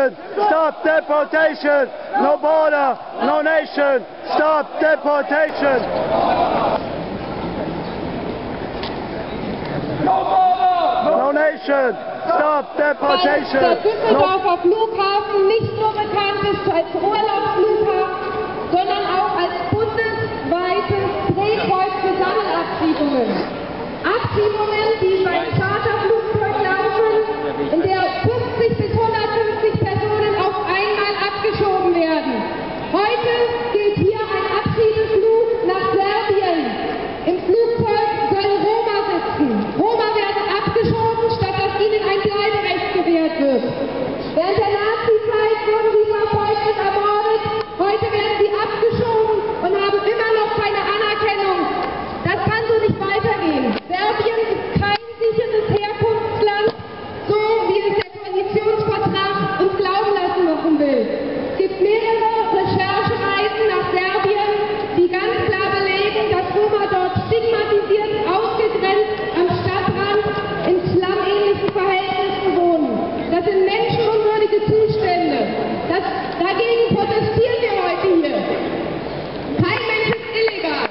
nation, stop deportation. No border, no nation, stop deportation. No nation, stop deportation. Der Düsseldorfer Flughafen nicht nur bekannt ist als Urlaubsflughafen, sondern auch als bundesweites Drehkreuz für Sammelabschiebungen. Abschiebungen, die beim Charterflugzeug laufen, in der 50 bis 150 Personen auf einmal abgeschoben werden. Heute gilt hier ein Abschiebeflug nach Serbien. Im Flugzeug sollen Roma sitzen. Roma werden abgeschoben, statt dass ihnen ein Bleiberecht gewährt wird. Während der Nazizeit wurden sie verfolgt und ermordet. Heute werden sie abgeschoben und haben immer noch keine Anerkennung. Das kann so nicht weitergehen. Serbien ist kein sicheres Herkunftsland, so wie es der Koalitionsvertrag uns glauben lassen machen will. Es gibt mehrere Recherchereisen nach Serbien, die ganz klar belegen, dass Roma dort stigmatisiert, ausgegrenzt, am Stadtrand, in slum-ähnlichen Verhältnissen wohnen. Das sind menschenunwürdige Zustände. Dagegen protestieren wir heute hier. Kein Mensch ist illegal.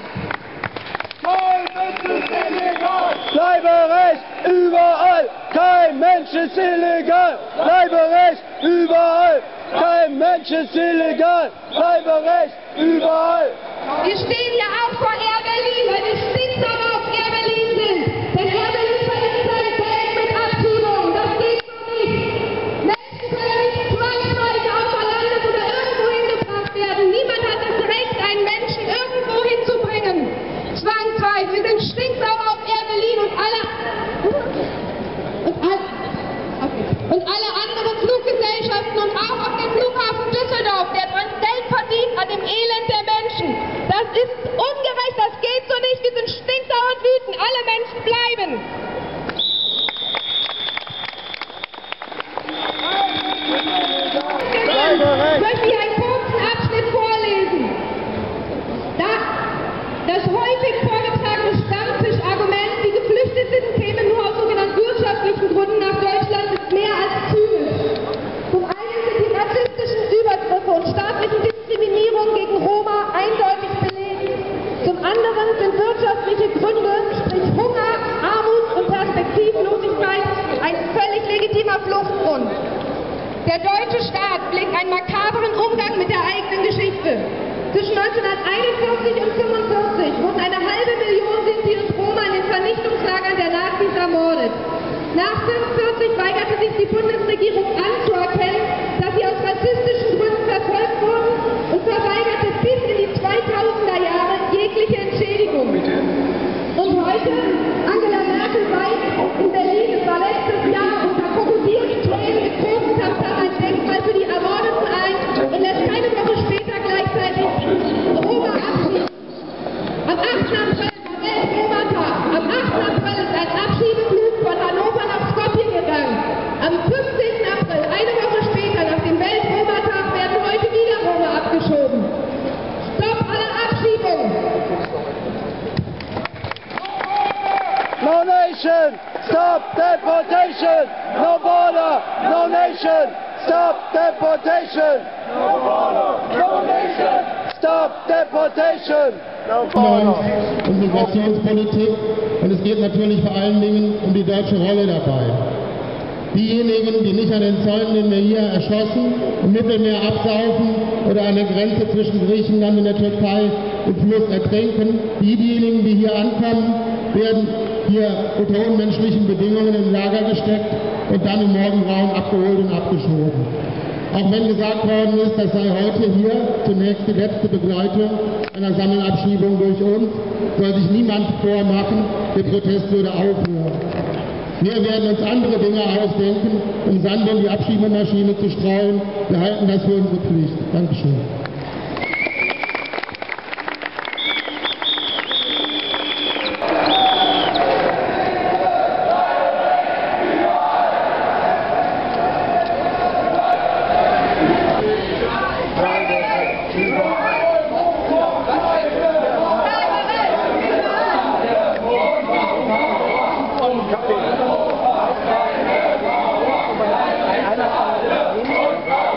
Bleiberecht überall, kein Mensch ist illegal. Bleiberecht überall, kein Mensch ist illegal. Bleiberecht überall. Wir stehen ja auch vor Air Berlin, weil wir stinksauer auf Air Berlin sind. Denn Air Berlin verdient sein Geld mit Abschiebungen. Das geht so nicht. Menschen können nicht zwangsweise außer Landes oder irgendwo hingebracht werden. Niemand hat das Recht, einen Menschen irgendwo hinzubringen. Zwangsweise. Wir sind stinksauer auf Air Berlin und alle anderen Fluggesellschaften und auch auf den Flughafen Düsseldorf, der dran Geld verdient an dem Elend der Menschen. Das ist ungerecht, das geht so nicht. Wir sind stinksauer und wütend. Alle Menschen bleiben. Ich möchte hier einen kurzen Abschnitt vorlesen. Das häufig vorgetragene Stammtischargument, die Geflüchteten kämen nur aus sogenannten wirtschaftlichen Gründen nach Deutschland, ist mehr als zynisch. Zum einen sind die rassistischen Übergriffe und staatliche Diskriminierung gegen Roma eindeutig belegt. Zum anderen sind wirtschaftliche Gründe, sprich Hunger, Armut und Perspektivlosigkeit, ein völlig legitimer Fluchtgrund. Der deutsche Staat pflegt einen makabren Umgang mit der eigenen Geschichte. Zwischen 1941 und 1945 wurden eine halbe Million Sinti und Roma in den Vernichtungslagern der Nazis ermordet. Nach 1945 weigerte sich die Bundesregierung anzuerkennen, dass sie aus rassistischen Gründen verfolgt wurden und verweigerte bis in die 2000er Jahre jegliche Entschädigung. Und heute, Angela Merkel weiß, in Berlin, es war letztes Jahr, unter Krokodilstränen mit großen Tamtam ein Denkmal für die Ermordeten ein und lässt keine Woche später gleichzeitig Roma abschieben. Am 8. April war Welt-Roma-Tag. Am 8. April ist ein Abschiebeflug von Hannover nach Skopje gegangen. Am 15. April, eine Woche später, nach dem Welt-Roma-Tag, werden heute wieder Roma abgeschoben. Stopp alle Abschiebungen! No nation, stop deportation. No border, no nation, stop deportation. No border, no nation, stop deportation. No border. Und Migrationspolitik, und es geht natürlich vor allen Dingen um die deutsche Rolle dabei. Diejenigen, die nicht an den Zäunen in Meir erschossen, im Mittelmeer absaufen oder an der Grenze zwischen Griechenland und der Türkei im Fluss ertrinken, diejenigen, die hier ankommen, werden hier unter unmenschlichen Bedingungen im Lager gesteckt und dann im Morgengrauen abgeholt und abgeschoben. Auch wenn gesagt worden ist, das sei heute hier zunächst die letzte Begleitung einer Sammelabschiebung durch uns, soll sich niemand vormachen, der Protest würde aufhören. Wir werden uns andere Dinge ausdenken, um Sand in die Abschiebemaschine zu streuen. Wir halten das für unsere Pflicht. Dankeschön. Einer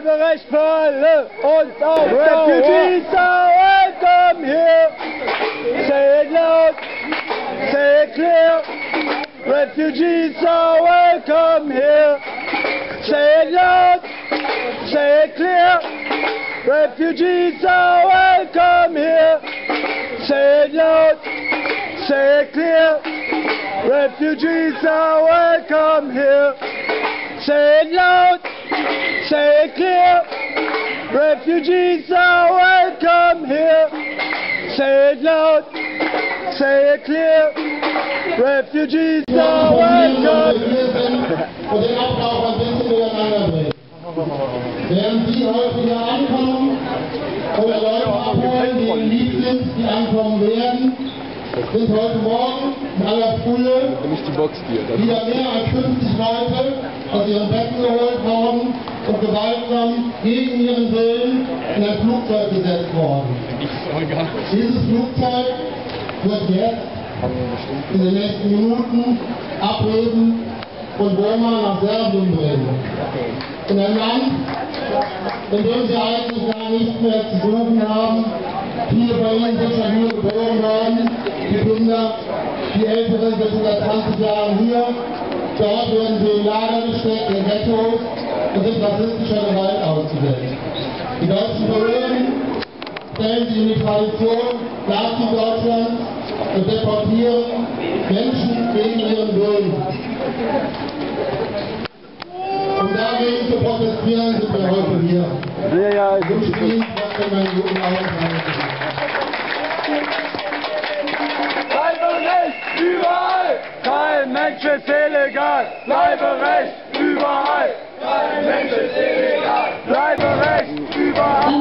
Bleiberecht für alle und auf Refugees are welcome here. Say it loud, say it clear. Refugees are welcome here. Say it loud, say it clear. Refugees are welcome here. Say it loud, say it clear. Refugees are welcome here. Say it loud, say it clear. Refugees are welcome here. Say it loud, say it clear. Refugees are welcome. Und den Ablauf ein bisschen durcheinander bringen. Während Sie heute hier ankommen oder Leute abholen, die im Lied sind, die ankommen werden, sind heute Morgen in aller Frühe wieder mehr als 50 Leute aus ihren Betten geholt worden und gewaltsam gegen ihren Willen in ein Flugzeug gesetzt worden. Dieses Flugzeug wird jetzt in den nächsten Minuten abheben und Burma nach Serbien bringen. In ein Land, in dem sie eigentlich gar nichts mehr zu suchen haben. Viele von ihnen sind schon hier geboren worden, die Kinder, die Älteren sind seit 20 Jahren hier. Dort werden sie in Lager gesteckt, in Ghettos und sind rassistischer Gewalt ausgesetzt. Die deutschen Behörden stellen sie in die Tradition Nazi-Deutschlands und deportieren Menschen gegen ihren Willen. Um dagegen zu protestieren, sind wir heute hier. Ich wünsche Ihnen trotzdem einen guten Aufenthalt. Bleiberecht überall, kein Mensch ist illegal. Bleiberecht überall, kein Mensch ist illegal. Bleiberecht überall.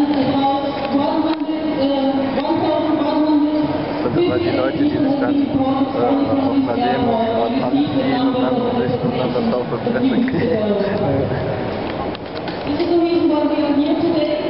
Das sind halt die Leute, die sich dann auf einer Demo gerade abziehen und dann das auf der Fresse kriegen. This is the reason why we are here today.